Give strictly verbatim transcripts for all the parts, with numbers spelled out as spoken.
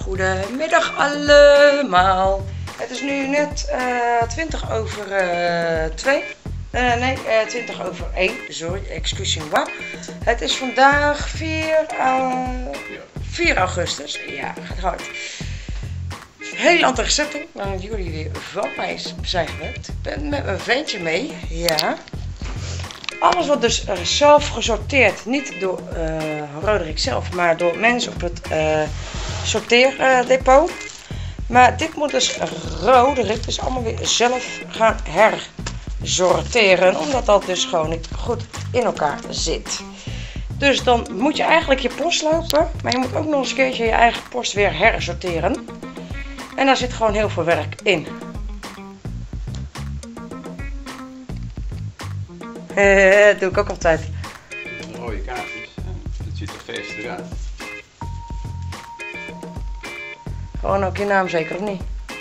Goedemiddag allemaal. Het is nu net uh, twintig over twee. Uh, nee, uh, twintig over één. Sorry, excusez-moi. Het is vandaag vier augustus. Ja, gaat hard. Hele andere setting dan jullie weer van mij zijn gewend. Ik ben met mijn ventje mee. Ja. Alles wordt dus uh, zelf gesorteerd. Niet door uh, Roderick zelf, maar door mensen op het uh, sorteerdepot. Uh, maar dit moet dus Roderick dus allemaal weer zelf gaan hersorteren. Omdat dat dus gewoon niet goed in elkaar zit. Dus dan moet je eigenlijk je post lopen. Maar je moet ook nog eens een keertje je eigen post weer hersorteren. En daar zit gewoon heel veel werk in. Uh, dat doe ik ook altijd. Rode kaartjes en het ziet er feestelijk uit. Gewoon ook je naam zeker, of niet?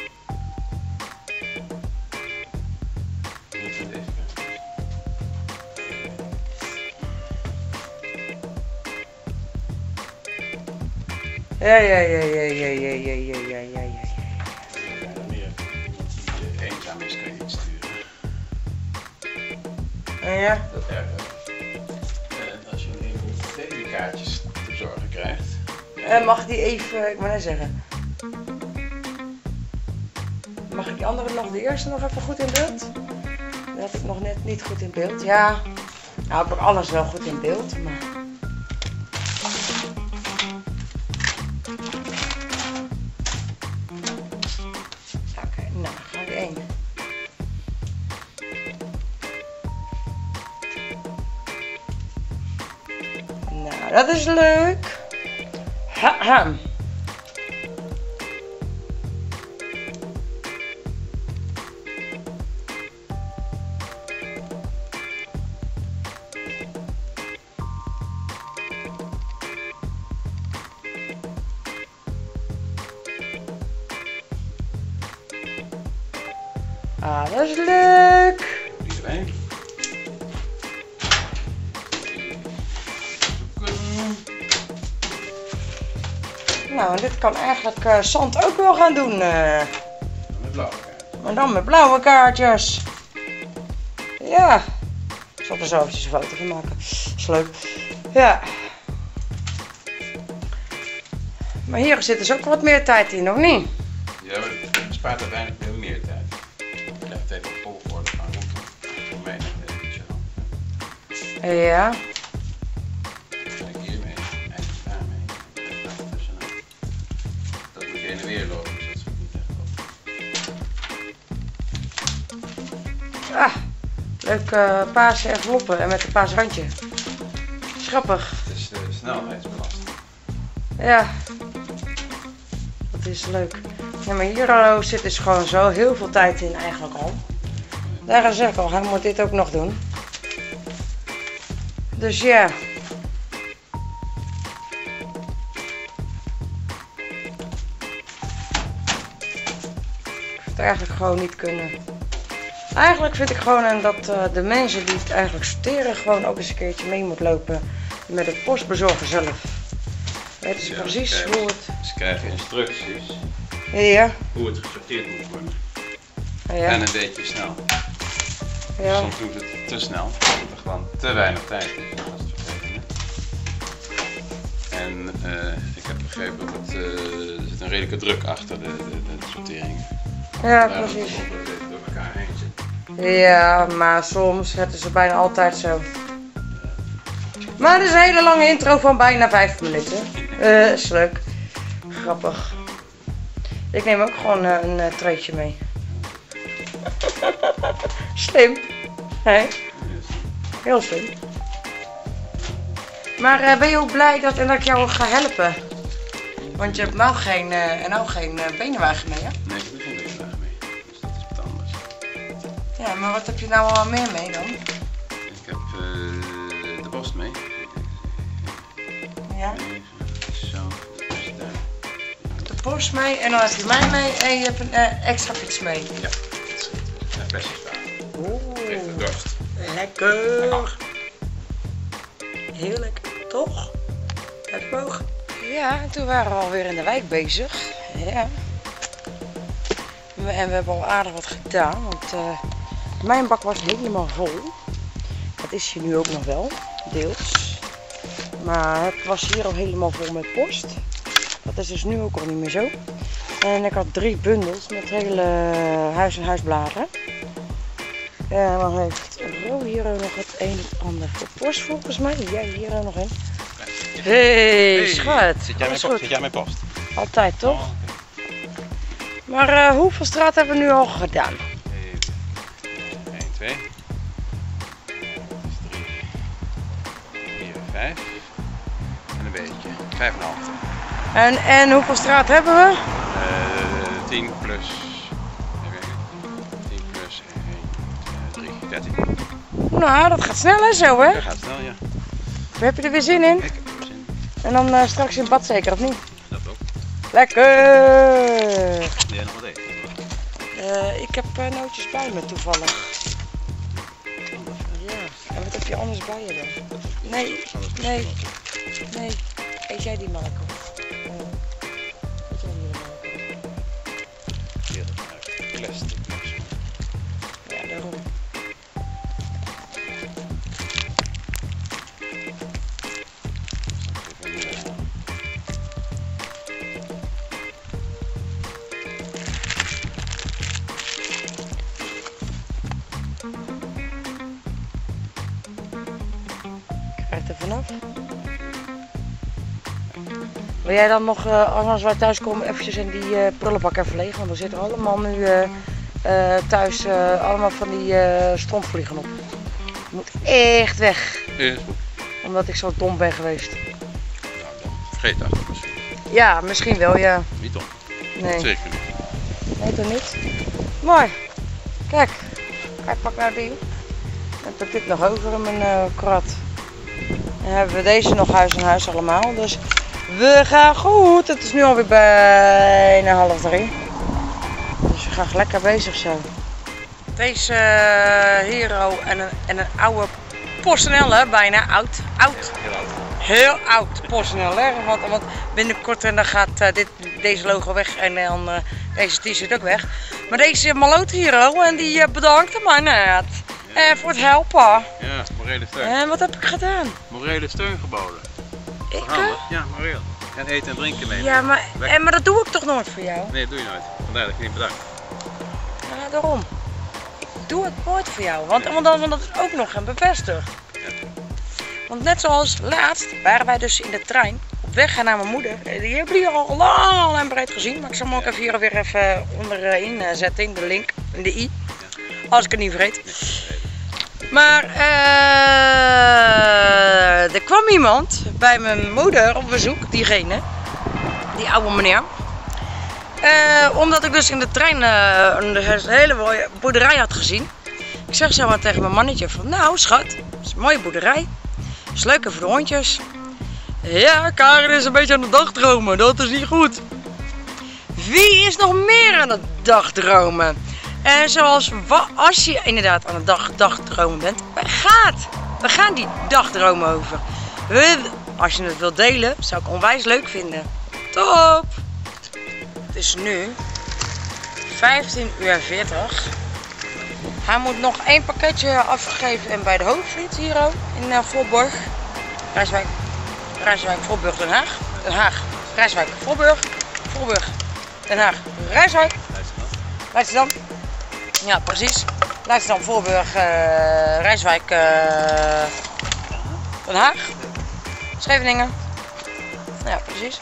Ja, ja, ja, ja, ja, ja, ja, ja, ja, ja, ja. Eenzaam is, kan je iets sturen. Ja? Dat erg. En als je een heleboel babykaartjes te bezorgen krijgt. Uh, mag ik die even, ik moet net zeggen. Mag ik die andere nog, de eerste nog even goed in beeld? Dat had ik nog net niet goed in beeld. Ja, nou ik heb alles wel goed in beeld, maar... Oké, okay, nou gaan we één. Nou, dat is leuk. Haha. Ah, dat is leuk. Iedereen. Nou, en dit kan eigenlijk uh, Zand ook wel gaan doen. Uh. Met blauwe kaarten. Maar dan met blauwe kaartjes. Ja. Ik zal er zo eventjes een foto van maken. Is leuk. Ja. Maar hier zit dus ook wat meer tijd in, of niet? Ja, maar het spaart uiteindelijk veel meer tijd. Ik leg het even op volgorde van rondom. Voor mij net eventjes. Ja. Kijk hiermee en daarmee. Dat moet je heen en weer lopen, dus dat is niet echt op. Ah, leuk uh, paarse enveloppen en met een paars randje. Grappig. Het is de snelheidsbelasting. Ja. Dat is leuk. Ja, maar hier uh, zit dus gewoon zo heel veel tijd in eigenlijk al. Daar zeg ik al, hij moet dit ook nog doen. Dus ja. Ik vind het eigenlijk gewoon niet kunnen. Eigenlijk vind ik gewoon dat uh, de mensen die het eigenlijk sorteren gewoon ook eens een keertje mee moet lopen met het postbezorger zelf. Weten ze ja, precies ze krijgen, hoe het... Ze krijgen instructies. Ja. Hoe het gesorteerd moet worden. Ja. En een beetje snel. Ja. Soms doet het te snel, omdat er gewoon te weinig tijd is om dat te sorteren. En uh, ik heb begrepen dat het, uh, er zit een redelijke druk achter de, de, de sortering. Ja, precies. Door elkaar heen zit. Ja, maar soms zetten ze bijna altijd zo. Maar het is een hele lange intro van bijna vijf minuten. Uh, is leuk. Grappig. Ik neem ook gewoon uh, een uh, treetje mee. Slim. Hey. Heel slim. Maar uh, ben je ook blij dat, en dat ik jou ga helpen? Want je hebt nou geen, uh, nou geen uh, benenwagen mee, hè? Nee, ik heb geen benenwagen mee. Dus dat is wat anders. Ja, maar wat heb je nou al meer mee dan? Ik heb uh, de post mee. Ja. Zo, dus daar. De post mee en dan heb je mij mee en je hebt een uh, extra fiets mee. Ja, dat is goed. Een flesje staan. Oeh. Even dorst. Lekker. Heerlijk, toch? Het mogen. Ja, en toen waren we alweer in de wijk bezig. Ja. En we hebben al aardig wat gedaan, want uh, mijn bak was helemaal vol. Dat is hier nu ook nog wel, deels. Maar het was hier al helemaal vol met post. Dat is dus nu ook al niet meer zo. En ik had drie bundels met hele huis- en huisbladen. En dan heeft Ro hier ook nog het een en ander voor post volgens mij. Jij hier ook nog een. Hey, hey schat. Zit jij, met, zit jij met post? Altijd toch? Oh, okay. Maar uh, hoeveel straat hebben we nu al gedaan? één, twee, drie, vier, vijf. En een beetje. vijf en een half. En, en hoeveel straat hebben we? Uh, tien plus. tien plus één, twee, drie, dertien. Nou, dat gaat snel hè zo hè? Dat gaat snel, ja. Heb je er weer zin in? Ik heb er zin in. En dan uh, straks in bad zeker, of niet? Dat ook. Lekker! Wil jij nog wat eten? Uh, ik heb uh, nootjes bij me toevallig. Ja, en wat heb je anders bij je dan? Nee, nee, nee. Eet jij die melk op? Uh, eet jij die melk op? Plastic. Ja, daarom. Krijg er vanaf. Wil jij dan nog, uh, als wij thuis komen, eventjes in die uh, prullenbak even leeg? Want er zitten allemaal nu uh, uh, thuis uh, allemaal van die uh, stroomvliegen op. Het moet echt weg. Ja. Omdat ik zo dom ben geweest. Nou, dan vergeet dat misschien. Ja, misschien wel, ja. Niet dom. Nee. Zeker niet. Nee, toch niet? Mooi. Kijk, kijk, pak nou die. Dan heb ik dit nog over in mijn uh, krat. Dan hebben we deze nog huis aan huis allemaal. Dus we gaan goed. Het is nu alweer bijna half drie. Dus we gaan lekker bezig zo. Deze uh, Hero en een, en een oude PostNL, hè? Bijna oud. Oud. Heel oud. Heel oud PostNL, hè? Want, want binnenkort en dan gaat uh, dit, deze logo weg en dan uh, deze t-shirt ook weg. Maar deze Maloot Hero en die uh, bedankte mij net. Ja. Uh, voor het helpen. Ja, morele steun. En wat heb ik gedaan? Morele steun geboden. Ik? Ja, moreel. En eten en drinken mee. Ja, maar, en, maar dat doe ik toch nooit voor jou? Nee, dat doe je nooit. Vandaar dat ik je niet bedankt. Ja, daarom. Ik doe het nooit voor jou, want, want, want dat is ook nog een bevestigd. Ja. Want net zoals laatst waren wij dus in de trein op weg naar mijn moeder. Die hebben jullie al lang en breed gezien, maar ik zal hem ook even hier weer even onderin zetten in de link, in de i. Als ik het niet vergeet. Maar uh, er kwam iemand bij mijn moeder op bezoek, diegene, die oude meneer. Uh, omdat ik dus in de trein uh, een hele boerderij had gezien. Ik zeg zo maar tegen mijn mannetje van, nou schat, het is een mooie boerderij. Het is leuk voor de hondjes. Ja, Karen is een beetje aan het dagdromen, dat is niet goed. Wie is nog meer aan het dagdromen? En zoals als je inderdaad aan het dag, dagdromen bent, waar gaat? Waar gaan die dagdromen over? Als je het wilt delen, zou ik onwijs leuk vinden. Top! Het is nu vijftien uur veertig. Hij moet nog één pakketje afgegeven en bij de Hoogvliet hier ook in uh, Voorburg. Rijswijk, Rijswijk, Voorburg, Den Haag. Den Haag, Rijswijk, Voorburg. Voorburg, Den Haag, Rijswijk. Leidschendam. Ja, precies. Leidschendam, Voorburg, uh, Rijswijk, uh, Den Haag. Scheveningen. Ja, precies.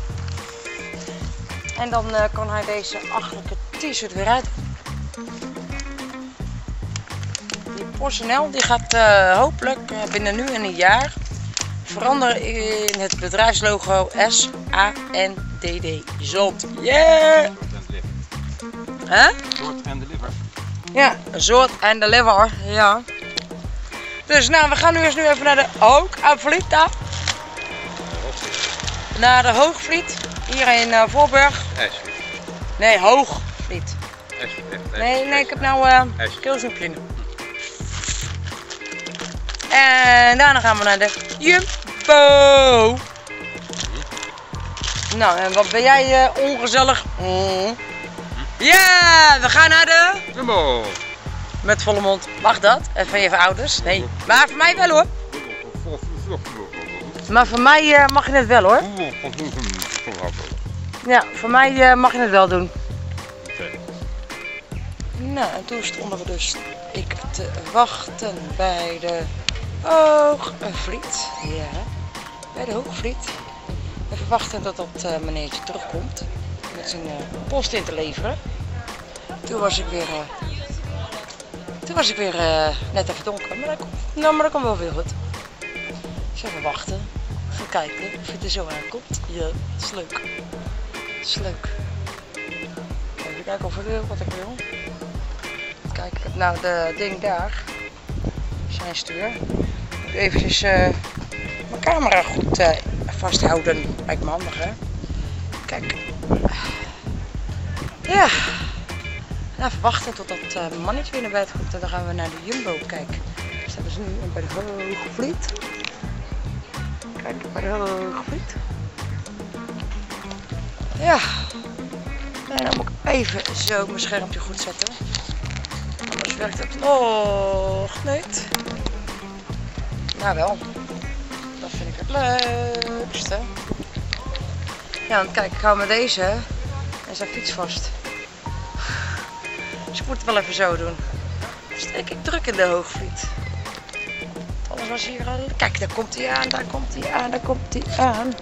En dan uh, kan hij deze achterlijke t-shirt weer uit. Die PostNL die gaat uh, hopelijk uh, binnen nu en een jaar veranderen in het bedrijfslogo S A N D D. Zot. Yeah! Hè? Sort and deliver. Ja, Sort and deliver. Ja. Dus nou, we gaan nu eens nu even naar de Hoogvliet. Naar de Hoogvliet. Hier in uh, Voorburg. IJsvliet. Nee, Hoogvliet. IJsvliet, echt. Nee, nee, ik heb nou uh, keelsnoepje. En daarna gaan we naar de Jumbo. Nou, en wat ben jij uh, ongezellig? Mm. Ja, we gaan naar de... Jumbo. Met volle mond. Mag dat? En van je ouders? Nee. Maar voor mij wel hoor. Maar voor mij uh, mag je het wel hoor. Ja, voor mij uh, mag je het wel doen. Nou, en toen stonden we dus ik te wachten bij de Hoogvliet. Ja, bij de Hoogvliet. Even wachten tot dat uh, meneertje terugkomt met zijn uh, post in te leveren. Toen was ik weer, uh, toen was ik weer uh, net even donker, maar dat komt, nou, maar dat komt wel weer goed. Dus even wachten, even kijken of het er zo aankomt. Ja, dat is leuk. Dat is leuk. Even kijken of ik wil wat ik wil. Kijk, ik heb nou de ding daar, zijn stuur. Ik moet eventjes uh, mijn camera goed uh, vasthouden. Lijkt me handig hè. Kijk. Ja. En even wachten totdat het uh, mannetje weer naar bed komt en dan gaan we naar de Jumbo. Kijk, dus hebben ze nu bij de Hoogvliet. Kijk, bij de Hoogvliet. Ja. En dan moet ik even zo mijn schermpje goed zetten. Anders werkt het nog niet. Nou wel. Dat vind ik het leukste. Ja, want kijk, ik hou met deze en zijn fiets vast. Dus ik moet het wel even zo doen. Dus steek ik druk in de Hoogvliet. Alles was hier al. Kijk, daar komt hij aan, daar komt hij aan, daar komt hij aan.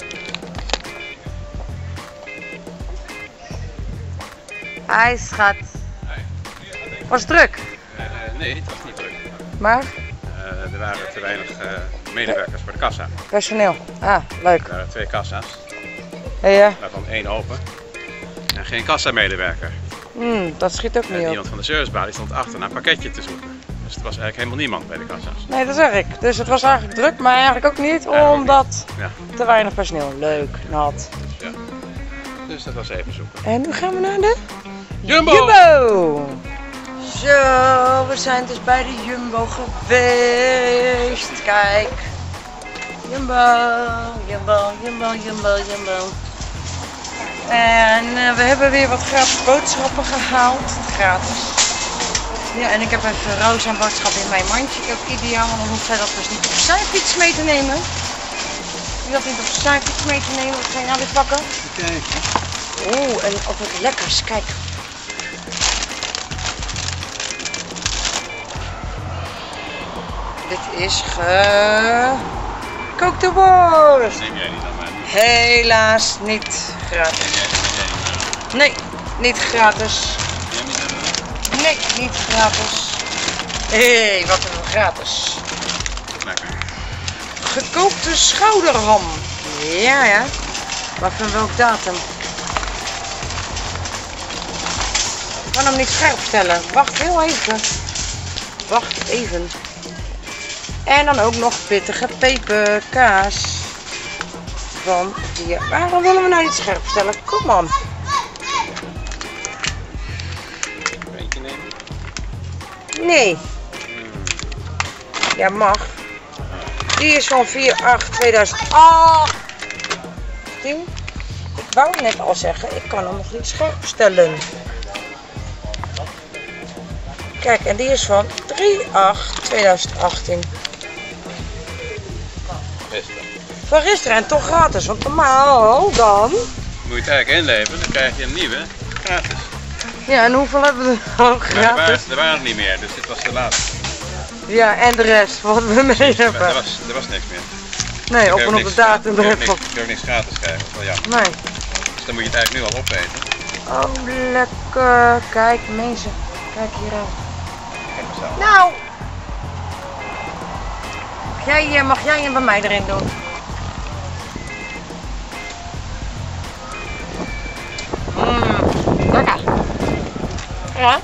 Hi schat. Was het druk? Uh, nee, het was niet druk. Maar? Uh, er waren te weinig uh, medewerkers voor de kassa. Personeel. Ah, leuk. Er waren twee kassa's. Ja, ja. Waarvan één open. En geen kassamedewerker. Hmm, dat schiet ook En niet op. iemand van de servicebalie stond achter naar een pakketje te zoeken. Dus er was eigenlijk helemaal niemand bij de kassa's. Nee, dat zeg ik. Dus het was eigenlijk druk, maar eigenlijk ook niet, Ja, omdat ook niet. Ja. te weinig personeel. Leuk, nat. Ja. Dus dat was even zoeken. En nu gaan we naar de Jumbo! Jumbo! Zo, we zijn dus bij de Jumbo geweest. Kijk. Jumbo, Jumbo, Jumbo, Jumbo, Jumbo. En uh, we hebben weer wat gratis boodschappen gehaald. Gratis. Ja, en ik heb even roos en boodschappen in mijn mandje. Ook ideaal, want dan hoeft zij dat dus niet op zijn fiets mee te nemen. Die dat niet op zijn fiets mee te nemen. Wat ga je nou weer pakken? Kijk. Oeh, en ook wat lekkers. Kijk. Dit is gekookte worst. Neem jij niet aan mij? Helaas niet gratis. Nee, niet gratis. Nee, niet gratis. Hé, hey, wat een gratis. Lekker. Gekookte schouderham. Ja, ja. Maar van welk datum? Ik kan hem niet scherp stellen. Wacht heel even. Wacht even. En dan ook nog pittige peperkaas. Van die... Waarom willen we nou niet scherp stellen? Kom on. Eentje nemen? Nee. Ja, mag. Die is van vier acht tweeduizend achttien. Ik wou net al zeggen, ik kan hem nog niet scherp stellen. Kijk, en die is van drie acht tweeduizend achttien. Gisteren. Van gisteren en toch gratis, want normaal dan... Moet je het eigenlijk inleveren, dan krijg je een nieuwe gratis. Ja, en hoeveel hebben we er ook Maar er waren, gratis? er waren er niet meer, dus dit was de laatste. Ja, en de rest, wat we mee Er hebben. was, er was niks meer. Nee, op Ik en heb op de niks- datum Ik heb erop. niks, ik heb niks gratis krijgen, dat is wel jammer. Nee. Dus dan moet je het eigenlijk nu al opeten. Oh, lekker. Kijk, mensen. Kijk hier aan. Kijk maar zelf. Nou. Mag jij, eh, mag jij hem bij mij erin doen? Mmm, lekker. Ja.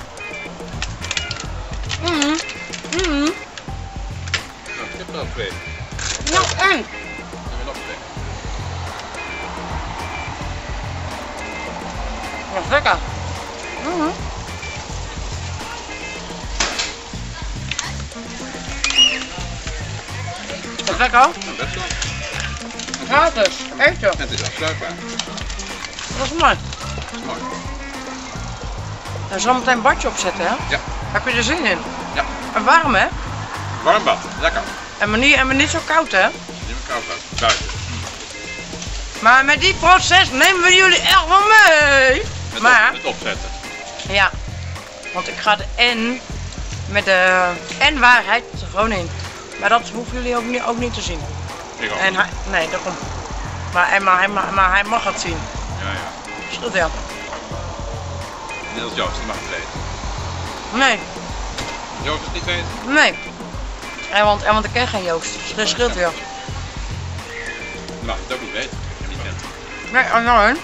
Mmm. Mmm. Nou, ik heb er al twee. Nog één. Ik heb er nog twee. Dat is lekker. Mmm. Dat is lekker. Nou, best wel. Gratis. Eten. En het is afsluitbaar. Dat is mooi. Dat is mooi. Dan zal meteen een badje opzetten, hè? Ja. Heb je er zin in? Ja. En warm, hè? Warm bad, lekker. En maar niet, en maar niet zo koud, hè? Niet meer koud bad, buiten. Maar met die proces nemen we jullie echt wel mee. Met, maar, op, met opzetten. Ja, want ik ga de N met de N waarheid er gewoon in. Maar dat hoeven jullie ook niet, ook niet te zien. Ik ook En niet. hij, nee, daarom. Maar, en, maar, hij, maar, maar hij mag het zien. Ja, ja. Scheelt ja. Net als Joost, die mag het weten. Nee, Joost het niet weten? nee. En want, en want ik ken geen Joost. Dus dat scheelt weer. Die mag het ook niet weten. Ik heb hem niet kent. Nee, oh nou.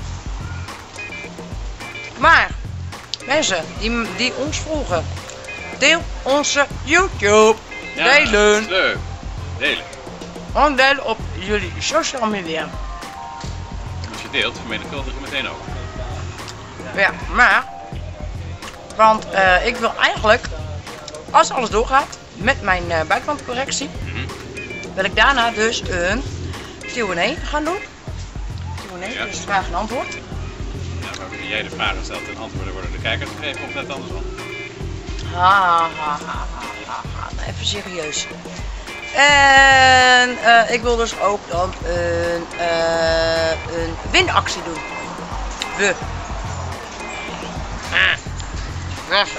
Maar, mensen die, die ons volgen, deel onze YouTube. Ja, Delen. dat is leuk. Delen. Gewoon delen op jullie social media. Als je deelt, vermenigvuldig je meteen ook. Ja, maar, want uh, ik wil eigenlijk, als alles doorgaat, met mijn uh, buitenkantcorrectie, Mm-hmm. wil ik daarna dus een Q en A gaan doen. Q en A, Ja. dus vraag en antwoord. Ja, waarbij jij de vragen stelt en antwoorden worden de kijkers gegeven of net andersom. Ha, ha, ha, ha, ha, ha. Nou, even serieus. En uh, ik wil dus ook dan een, uh, een winactie doen. We. Ah. Even.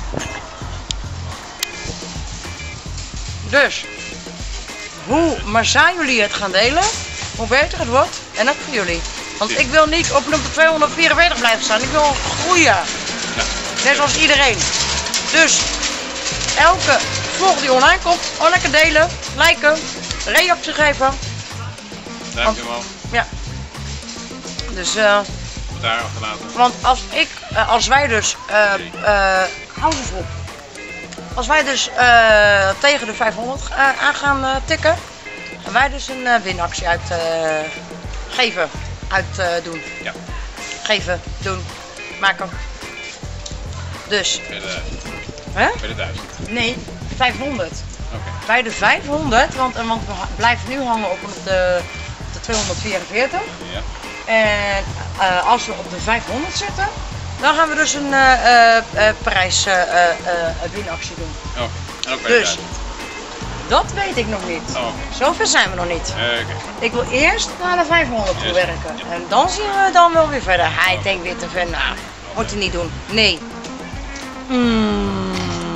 Dus, hoe maar zijn jullie het gaan delen, hoe beter het wordt. En dat voor jullie. Want ik wil niet op nummer tweehonderdvierenveertig blijven staan. Ik wil groeien. Ja. Net zoals iedereen. Dus, elke vlog die online komt, gewoon lekker delen, liken, reactie geven. Duimpje omhoog, Ja. Dus, eh, daar achterlaten. want als ik, uh, als wij dus, uh, uh, hou eens op. Als wij dus uh, tegen de vijfhonderd uh, aan gaan uh, tikken, gaan wij dus een uh, winactie uit uh, geven, uit uh, doen. Ja. Geven, doen, maken. Dus, Bij de, hè? bij de duizend. Nee, vijfhonderd. Oké. Bij de vijfhonderd, want, want we blijven nu hangen op de, de tweehonderdvierenveertig. Ja. En uh, als we op de vijfhonderd zitten, dan gaan we dus een uh, uh, uh, prijs uh, uh, uh, winactie doen. Oké. En ook bij de Dus, duizend. dat weet ik nog niet. Oh, oké. Zover zijn we nog niet. Oké. Ik wil eerst naar de vijfhonderd toe Yes. werken. Ja. En dan zien we dan wel weer verder. Hij denkt weer te ver, nou, moet hij niet doen. Nee. Mm.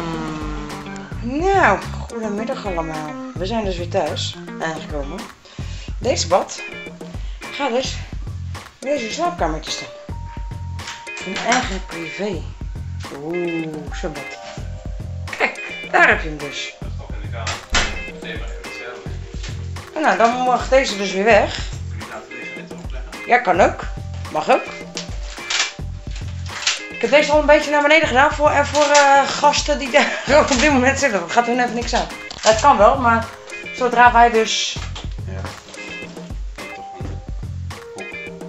Nou, goedemiddag allemaal. We zijn dus weer thuis aangekomen. Deze bad gaat dus in deze slaapkamertje staan. Een eigen privé. Oeh, zo'n bad. Kijk, daar heb je hem dus. Dat is toch in de kamer. Nee, maar hetzelfde. En nou, dan mag deze dus weer weg. Kun je laten liggen en dit erop leggen? Ja, kan ook. Mag ook. Ik heb deze al een beetje naar beneden gedaan voor, en voor uh, gasten die daar op dit moment zitten. Dat gaat hun even niks aan. Dat kan wel, maar zodra wij dus... Ja. Toch een hoek.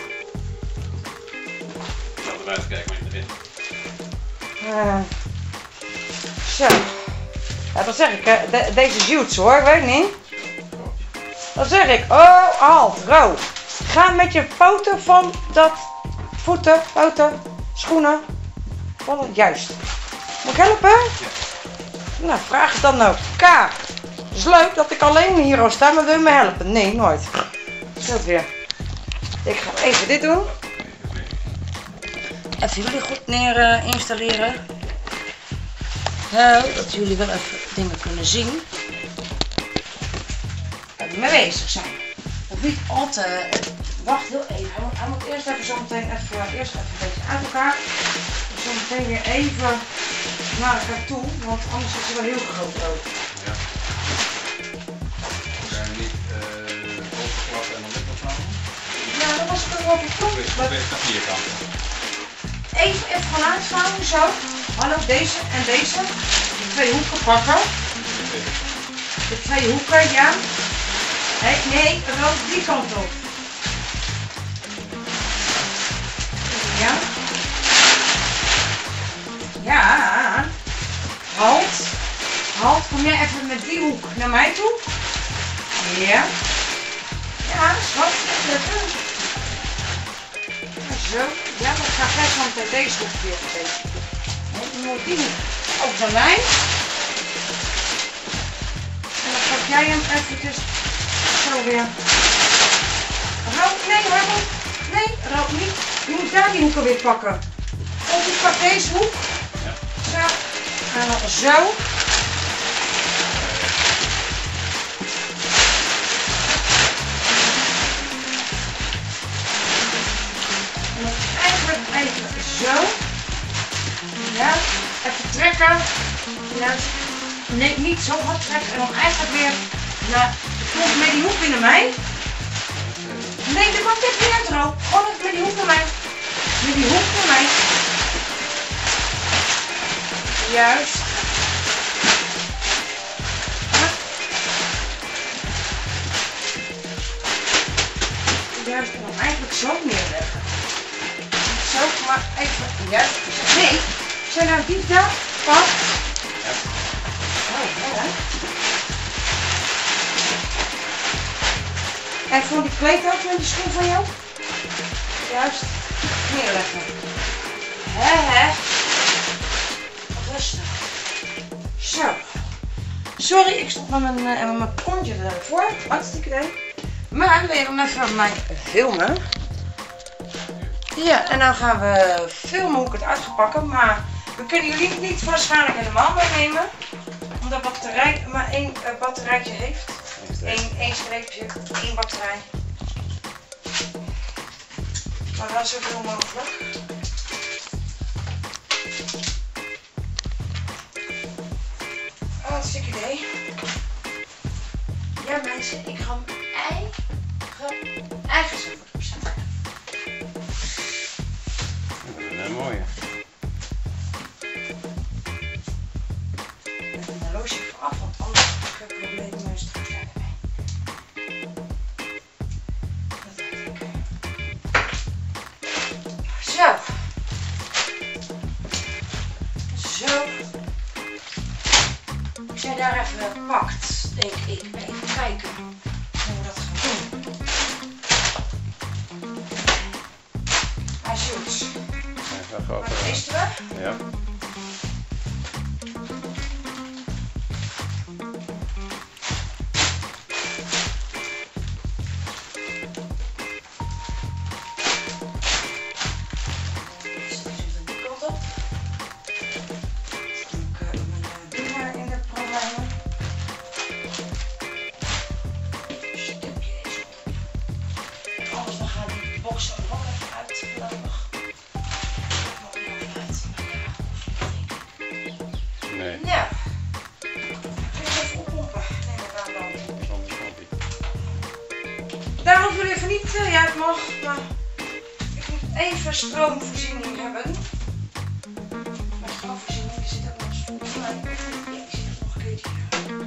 Ik zal eruit kijken, maar in de wind. Uh, zo. Ja, dat zeg ik. Hè. De, deze Zuits hoor, ik weet niet. Dat zeg ik. Oh, halt, ro. Ga met je poten van dat voeten, poten, schoenen. Van het juist. Moet ik helpen? Ja. Nou, vraag het dan ook. K. Het is leuk dat ik alleen hier al sta, maar wil je me helpen? Nee, nooit. Zo weer. Ik ga even dit doen. Even jullie goed neer uh, installeren. Nou, dat jullie wel even dingen kunnen zien. Waar we mee bezig zijn. Of niet al te... Wacht heel even, want hij moet eerst even zo meteen even, eerst even een beetje uit elkaar. Zo meteen weer even naar elkaar toe, want anders is het wel heel groot ook. Ja. We zijn niet uh, overklappen en dan dit opnemen. Ja, dat was het ook wel bedoeld. Wees Maar wees naar vierkant. even, even gaan uitstaan, zo. Hallo, deze en deze. De twee hoeken pakken. De twee hoeken, ja. Nee, nee, wel die kant op. Ja. Ja. Halt. Halt, kom jij even met die hoek naar mij toe. Ja. Ja, schat. Lekker. Zo. Ja, maar ik ga gelijk zo meteen deze hoek weer even. Dan moet die op de lijn. En dan pak jij hem eventjes zo weer. Rood, nee, rood. Nee, rood niet. Je moet daar die hoeken weer pakken. Of ik pak deze hoek. Ja. Zo. En dan zo. En dan eigenlijk even zo. Ja. Even trekken. Ja. Nee, niet zo hard trekken. En dan eigenlijk weer naar. Komt met die hoek weer naar mij. Nee, dat komt even niet uit. Gewoon even met die hoek naar mij. Met die hoek naar mij. Juist. Juist, en dan eigenlijk zo neerleggen. Zo, maar even. Juist. Nee, zijn nou die daar? Pak. Ja. Oh, ja. En gewoon die kleed ook met die schoen van jou. Juist. Neerleggen. Hè, hè. Rustig. Zo. Sorry, ik stop met mijn, uh, met mijn kontje ervoor. Hartstikke leuk. Maar weer hem even mij filmen. Ja, en dan gaan we filmen hoe ik het uit ga pakken. Maar we kunnen jullie niet waarschijnlijk helemaal meenemen. Omdat batterij maar één uh, batterijtje heeft. Eén, één streepje, één batterij. Maar wel zoveel mogelijk. Hartstikke idee. Ja mensen, ik ga mijn eigen, eigen server opzetten. Dat is een mooie. Met een horloge vooraf, want anders heb ik problemen met straks erbij. Dat weet ik. Zo. Zo. Als jij daar even pakt, denk ik, even kijken hoe we dat gaan doen. Hij zoet. Wat wisten we? Ja. Nee. Ja. Ik ga even oppompen. Nee, dat gaan we dan. Daar hoeven jullie even niet, uh, ja het mag, maar ik moet even stroomvoorziening hebben. Maar stroomvoorziening, er zit ook nog een stoeltje bij. Ja, die zit ook nog een keertje hier.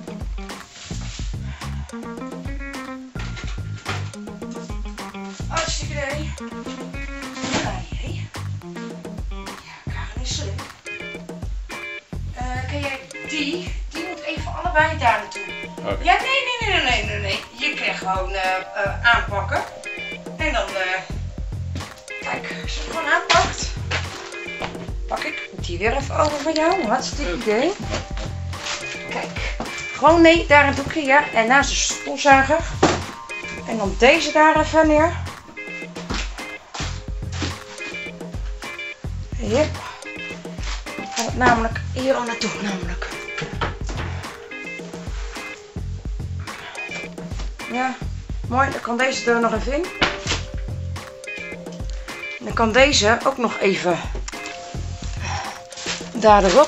Hartstikke idee. Ja, jee. Ja, Karen is slim. Uh, ken jij die? Die moet even allebei daar naartoe. Okay. Ja, nee, nee, nee, nee, nee, nee. Je krijgt gewoon uh, uh, aanpakken. En dan, uh, kijk, als je het gewoon aanpakt, pak ik die weer even over van jou. Hartstikke idee. Kijk, gewoon nee, daar een doekje, ja. En naast de stofzuiger. En dan deze daar even neer. Yep. Gaat het namelijk hier al naartoe, namelijk. Ja, mooi. Dan kan deze er nog even in. Dan kan deze ook nog even daar erop.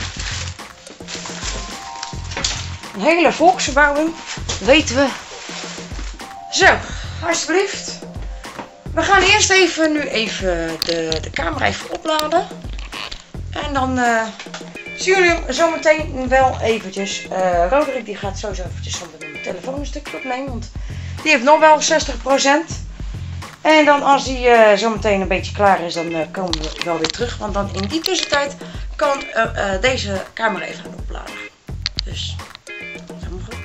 Een hele volksverbouwing, weten we. Zo, alsjeblieft. We gaan eerst even nu even de, de camera even opladen. En dan uh, zien jullie hem zo meteen wel eventjes. Uh, Roderick die gaat sowieso eventjes zonder mijn telefoon een stukje opnemen. Want die heeft nog wel zestig procent. En dan als die uh, zo meteen een beetje klaar is, dan uh, komen we wel weer terug. Want dan in die tussentijd kan uh, uh, deze camera even gaan opladen. Dus, helemaal goed.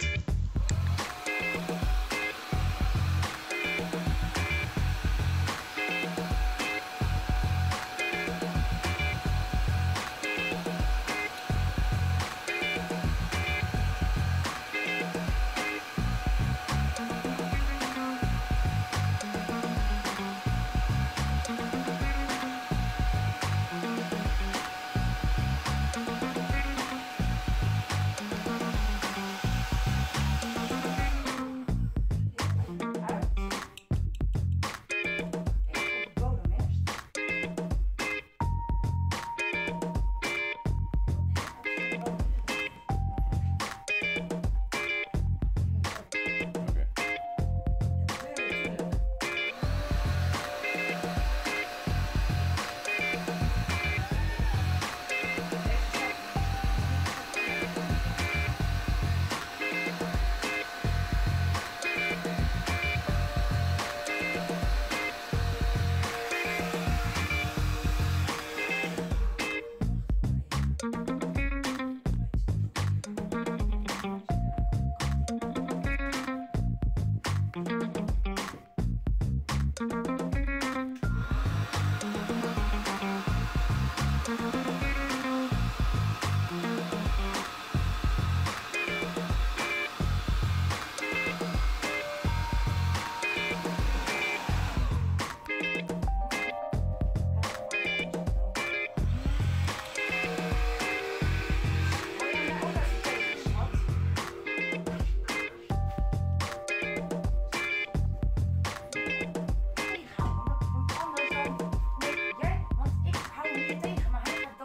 Want ik hou hem hier tegen, maar hij gaat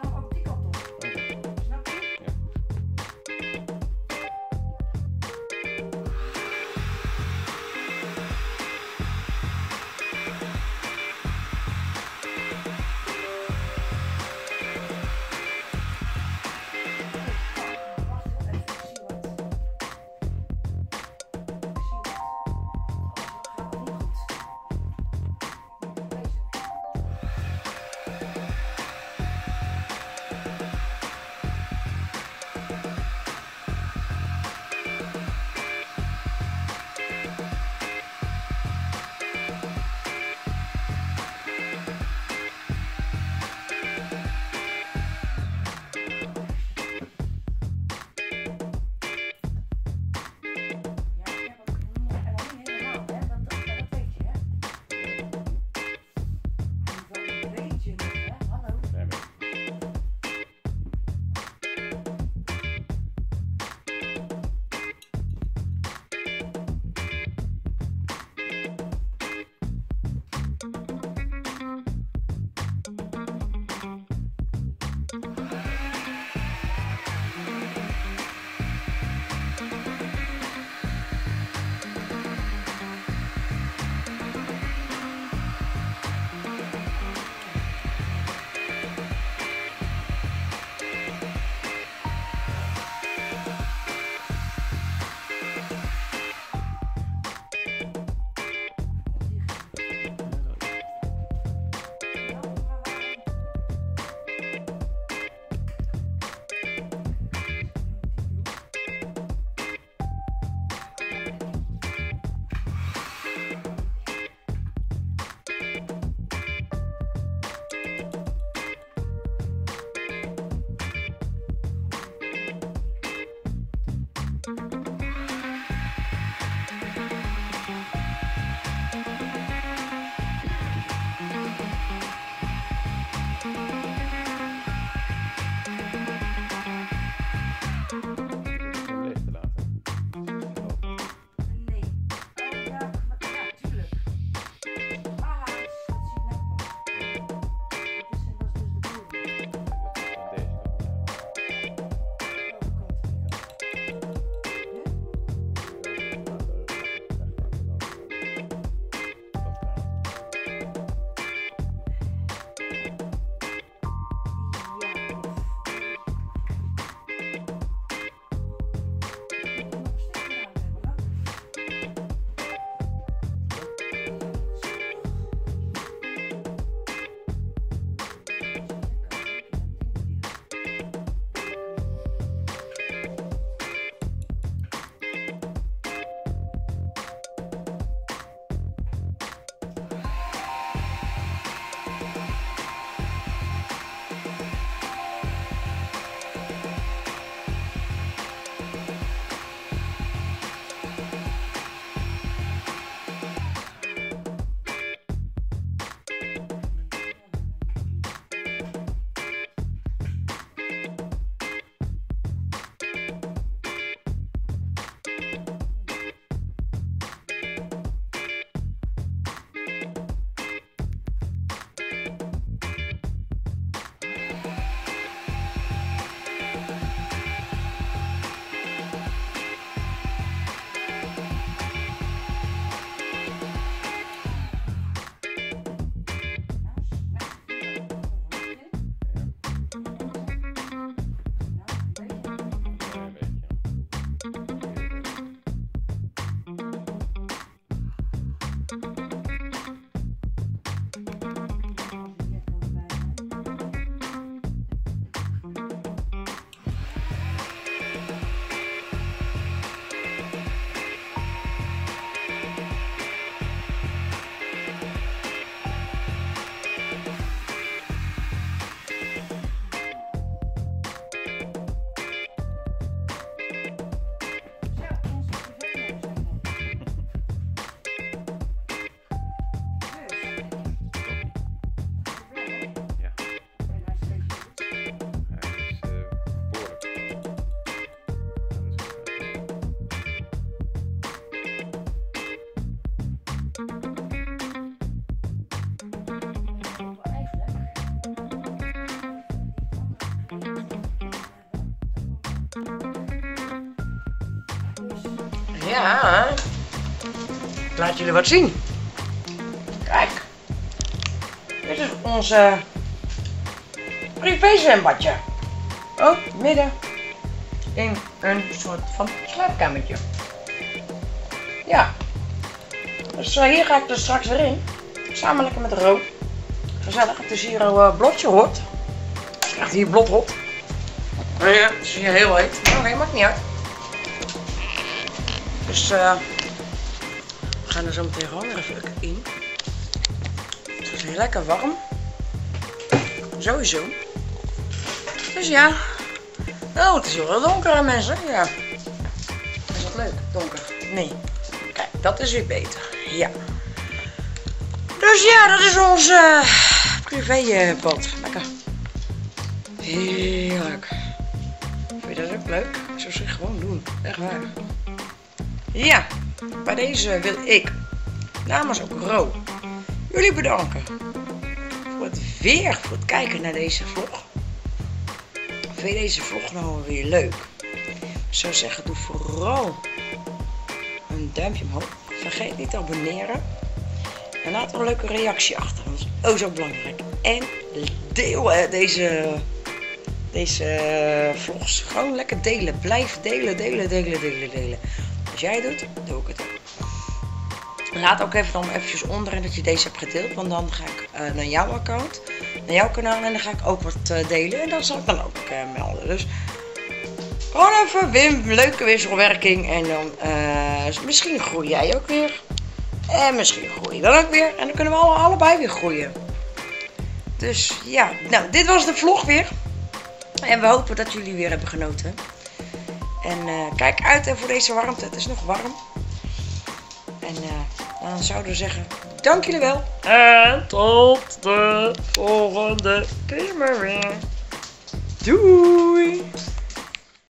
Ja, ik laat jullie wat zien. Kijk, dit is onze privé zwembadje. Ook midden in een soort van slaapkamertje. Ja, dus uh, hier ga ik dus straks weer in. Samen lekker met Ro. Gezellig, het is hier een uh, blotje hot. Echt hier blot hot. Ja, het is hier heel heet. Maar oké, maakt niet uit. Dus uh, we gaan er zo meteen gewoon weer even in. Het is hier lekker warm. Sowieso. Dus ja. Oh, het is heel wel donker, mensen. Ja. Is dat leuk? Donker? Nee. Kijk, dat is weer beter. Ja. Dus ja, dat is ons uh, privébad. Lekker. Heerlijk. Vind je dat ook leuk? Ik zou ze gewoon doen. Echt waar. Ja, bij deze wil ik namens ook Ro jullie bedanken voor het weer, voor het kijken naar deze vlog. Vind je deze vlog nou weer leuk? Ik zou zeggen, doe vooral een duimpje omhoog. Vergeet niet te abonneren. En laat een leuke reactie achter. Dat is ook zo belangrijk. En deel hè, deze, deze vlogs. Gewoon lekker delen. Blijf delen, delen, delen, delen, delen. Als jij het doet, doe ik het ook. Laat ook even dan eventjes onderin dat je deze hebt gedeeld. Want dan ga ik uh, naar jouw account. Naar jouw kanaal. En dan ga ik ook wat uh, delen. En dat zal ik dan ook uh, melden. Dus gewoon even Wim, leuke wisselwerking. En dan uh, misschien groei jij ook weer. En misschien groei je dan ook weer. En dan kunnen we alle, allebei weer groeien. Dus ja, nou dit was de vlog weer. En we hopen dat jullie weer hebben genoten. En uh, kijk uit voor deze warmte. Het is nog warm. En uh, dan zouden we zeggen, dank jullie wel. En tot de volgende keer maar weer. Doei!